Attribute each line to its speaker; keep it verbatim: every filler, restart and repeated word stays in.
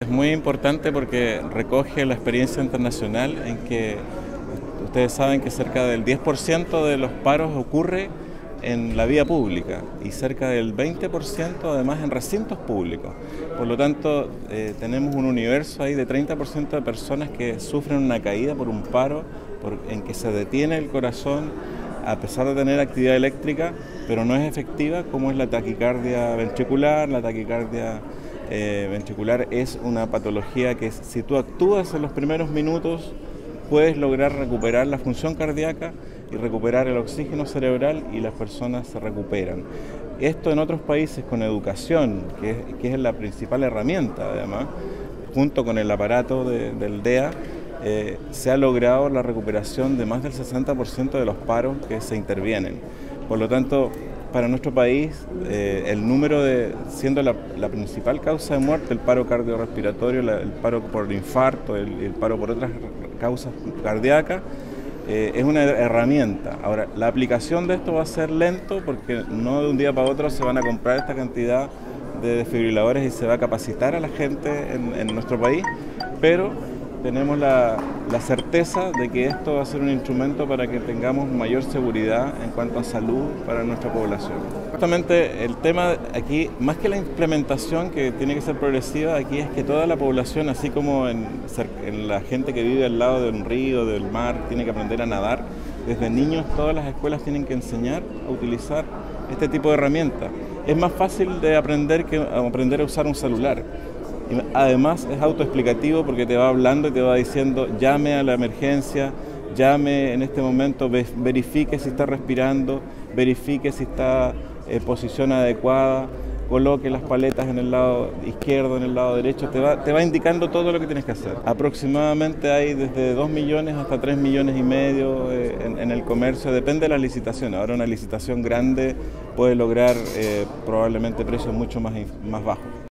Speaker 1: Es muy importante porque recoge la experiencia internacional en que ustedes saben que cerca del diez por ciento de los paros ocurre en la vía pública y cerca del veinte por ciento además en recintos públicos. Por lo tanto, eh, tenemos un universo ahí de treinta por ciento de personas que sufren una caída por un paro por, en que se detiene el corazón a pesar de tener actividad eléctrica, pero no es efectiva, como es la taquicardia ventricular. La taquicardia eh, ventricular es una patología que si tú actúas en los primeros minutos puedes lograr recuperar la función cardíaca y recuperar el oxígeno cerebral y las personas se recuperan. Esto en otros países con educación, que es, que es la principal herramienta además, junto con el aparato de, del D E A, eh, se ha logrado la recuperación de más del sesenta por ciento de los paros que se intervienen. Por lo tanto, para nuestro país, eh, el número de, siendo la, la principal causa de muerte, el paro cardiorrespiratorio, la, el paro por infarto, el, el paro por otras causas cardíacas, eh, es una herramienta. Ahora, la aplicación de esto va a ser lento porque no de un día para otro se van a comprar esta cantidad de desfibriladores y se va a capacitar a la gente en, en nuestro país, pero tenemos la, la certeza de que esto va a ser un instrumento para que tengamos mayor seguridad en cuanto a salud para nuestra población. Justamente el tema aquí, más que la implementación que tiene que ser progresiva, aquí es que toda la población, así como en, en la gente que vive al lado de un río, del mar, tiene que aprender a nadar, desde niños todas las escuelas tienen que enseñar a utilizar este tipo de herramientas. Es más fácil de aprender que aprender a usar un celular. Además es autoexplicativo porque te va hablando y te va diciendo llame a la emergencia, llame en este momento, verifique si está respirando, verifique si está en posición adecuada, coloque las paletas en el lado izquierdo, en el lado derecho, te va, te va indicando todo lo que tienes que hacer. Aproximadamente hay desde dos millones hasta tres millones y medio eh, en, en el comercio, depende de la licitación. Ahora una licitación grande puede lograr eh, probablemente precios mucho más, más bajos.